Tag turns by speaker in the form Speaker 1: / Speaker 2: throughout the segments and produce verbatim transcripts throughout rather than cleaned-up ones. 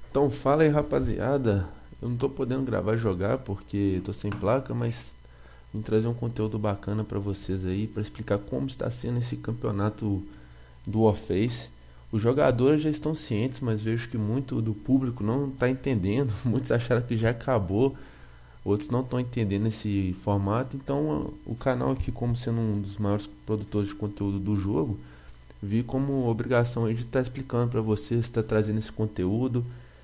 Speaker 1: Então fala aí, rapaziada. Eu não tô podendo gravar e jogar porque tô sem placa, mas vim trazer um conteúdo bacana pra vocês aí, pra explicar como está sendo esse campeonato do Warface. Os jogadores já estão cientes, mas vejo que muito do público não está entendendo. Muitos acharam que já acabou, outros não estão entendendo esse formato. Então, o canal aqui, como sendo um dos maiores produtores de conteúdo do jogo, vi como obrigação aí de estar explicando para vocês, estar trazendo esse conteúdo.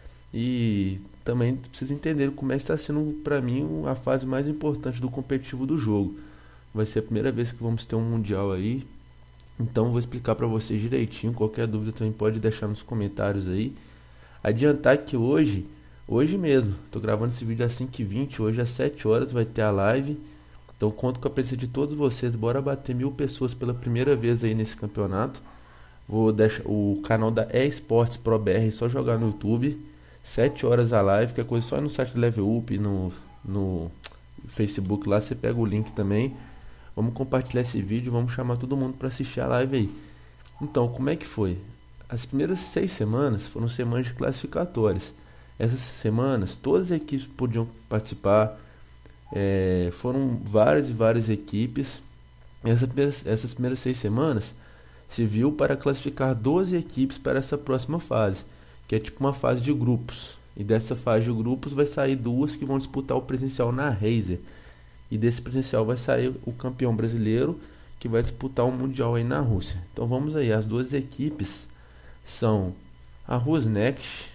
Speaker 1: E também precisa entender como é que está sendo para mim a fase mais importante do competitivo do jogo. Vai ser a primeira vez que vamos ter um mundial aí, então vou explicar para vocês direitinho. Qualquer dúvida também pode deixar nos comentários aí. Adiantar que hoje, hoje mesmo, tô gravando esse vídeo às cinco e vinte, hoje às sete horas vai ter a live. Então conto com a presença de todos vocês. Bora bater mil pessoas pela primeira vez aí nesse campeonato. Vou deixar o canal da eSports Pro B R, só jogar no YouTube. Sete horas a live, que é coisa só ir no site do Level Up, no, no Facebook lá, você pega o link também. Vamos compartilhar esse vídeo, vamos chamar todo mundo para assistir a live aí. Então, como é que foi? As primeiras seis semanas foram semanas de classificatórias. Essas semanas, todas as equipes podiam participar. É, foram várias e várias equipes. Essas primeiras, essas primeiras seis semanas se viu para classificar doze equipes para essa próxima fase, que é tipo uma fase de grupos. E dessa fase de grupos vai sair duas que vão disputar o presencial na Razer. E desse presencial vai sair o campeão brasileiro, que vai disputar o mundial aí na Rússia. Então vamos aí, as duas equipes são a Rusnext,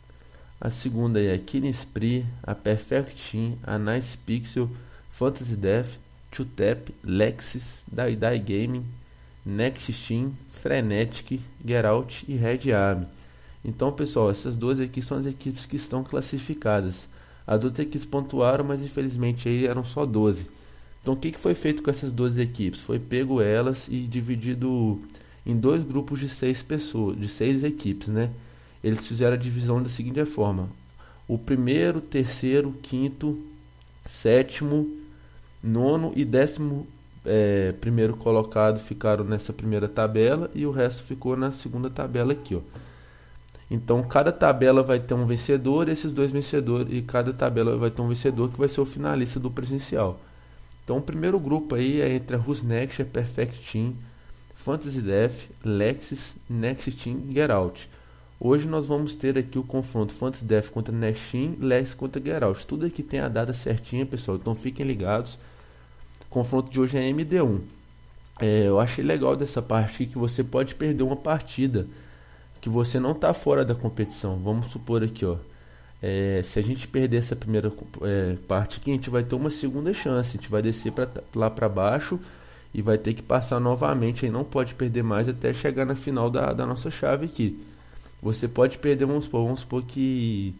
Speaker 1: a segunda aí é a Killing Spree, a Perfect Team, a Nice Pixel, Fantasy Death, two tap, Lexis, Dai Dai Gaming, Next Team, Frenetic, Geralt e Red Army. Então, pessoal, essas duas aqui são as equipes que estão classificadas. As outras equipes pontuaram, mas infelizmente aí eram só doze. Então, o que que foi feito com essas doze equipes? Foi pego elas e dividido em dois grupos de seis pessoas, de seis equipes, né? Eles fizeram a divisão da seguinte forma: o primeiro, terceiro, quinto, sétimo, nono e décimo é, primeiro colocado ficaram nessa primeira tabela e o resto ficou na segunda tabela aqui, ó. Então cada tabela vai ter um vencedor, e esses dois vencedores, e cada tabela vai ter um vencedor que vai ser o finalista do presencial. Então o primeiro grupo aí é entre a Rusnext, a Perfect Team, Fantasy Death, Lexis, Next Team e Geralt. Hoje nós vamos ter aqui o confronto Fantasy Death contra Next Team, Lexis contra Geralt. Tudo aqui tem a data certinha, pessoal, então fiquem ligados. O confronto de hoje é M D um. É, eu achei legal dessa parte que você pode perder uma partida, que você não está fora da competição. Vamos supor aqui, ó, é, se a gente perder essa primeira é, parte aqui, a gente vai ter uma segunda chance. A gente vai descer pra, lá para baixo e vai ter que passar novamente. Aí não pode perder mais até chegar na final da, da nossa chave aqui. Você pode perder, vamos supor, vamos supor que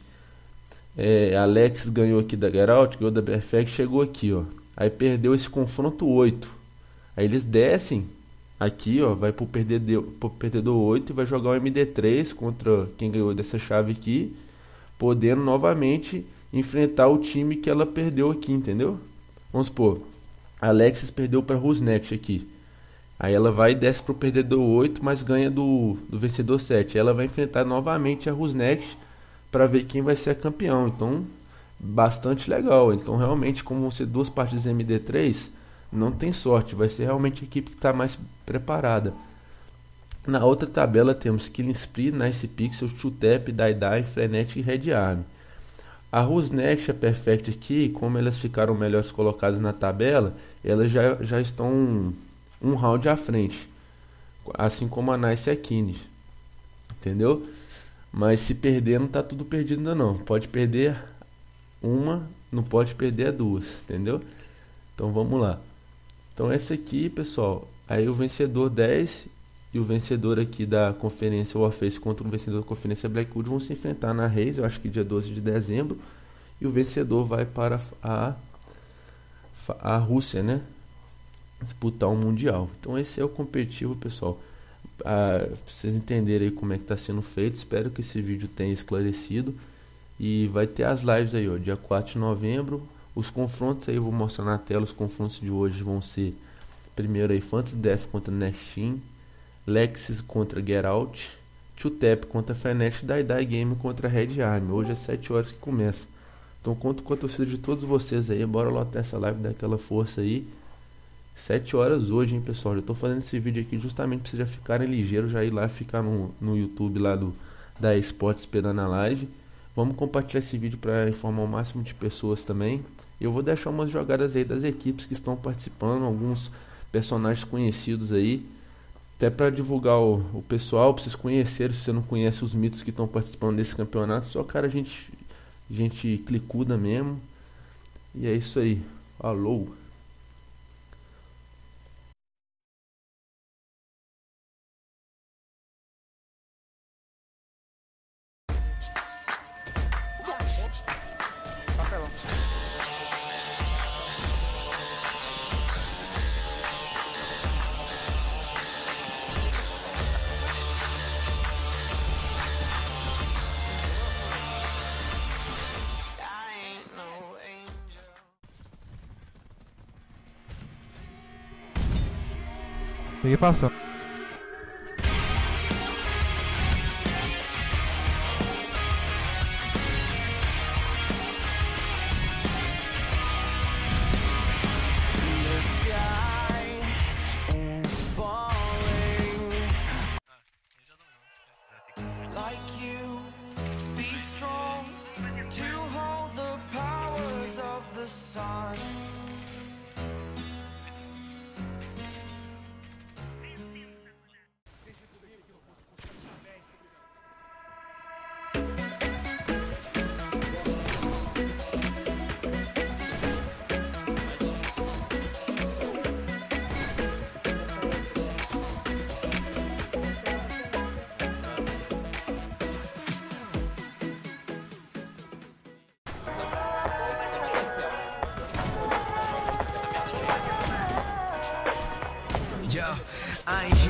Speaker 1: é, Alex ganhou aqui da Geralt, ganhou da Perfect, chegou aqui, ó. Aí perdeu esse confronto oito. Aí eles descem aqui, ó, vai pro perdedor, pro perdedor oito e vai jogar o M D três contra quem ganhou dessa chave aqui, podendo novamente enfrentar o time que ela perdeu aqui, entendeu? Vamos supor, a Alexis perdeu para Rusnext aqui. Aí ela vai e desce pro perdedor oito, mas ganha do, do vencedor sete. Aí ela vai enfrentar novamente a Rusnext para ver quem vai ser a campeão. Então, bastante legal. Então, realmente, como vão ser duas partidas M D três, não tem sorte, vai ser realmente a equipe que está mais preparada. Na outra tabela temos Killing Spree, Nice Pixel, two tap, Dai Dai, Frenetic e Red Army. A Rusnext e a Perfect aqui, como elas ficaram melhores colocadas na tabela, elas já, já estão um, um round à frente, assim como a Nice e a Killing, entendeu? Mas se perder, não está tudo perdido ainda não. Pode perder uma, não pode perder duas, entendeu? Então vamos lá. Então essa aqui, pessoal, aí o vencedor dez e o vencedor aqui da conferência Warface contra o vencedor da conferência Blackwood vão se enfrentar na Raze, eu acho que dia doze de dezembro, e o vencedor vai para a, a Rússia, né? Disputar um mundial. Então esse é o competitivo, pessoal. Ah, pra vocês entenderem aí como é que está sendo feito, espero que esse vídeo tenha esclarecido. E vai ter as lives aí, ó, dia quatro de novembro. Os confrontos aí eu vou mostrar na tela. Os confrontos de hoje vão ser: primeiro aí Fantasy Death contra Next Team, Lexis contra Geralt, Two-Tap contra Fnatic, Dai Dai Game contra Red Army. Hoje é sete horas que começa. Então conto com a torcida de todos vocês aí. Bora lotar essa live, dar aquela força aí. sete horas hoje, hein, pessoal. Já tô fazendo esse vídeo aqui justamente pra vocês já ficarem ligeiros, já ir lá ficar no, no YouTube lá do da eSports esperando a live. Vamos compartilhar esse vídeo para informar o máximo de pessoas também. Eu vou deixar umas jogadas aí das equipes que estão participando, alguns personagens conhecidos aí, até para divulgar o, o pessoal, para vocês conhecerem. Se você não conhece os mitos que estão participando desse campeonato, só cara, gente, gente clicuda mesmo. E é isso aí. Alô.
Speaker 2: Peguei passando.
Speaker 3: Yo, I ain't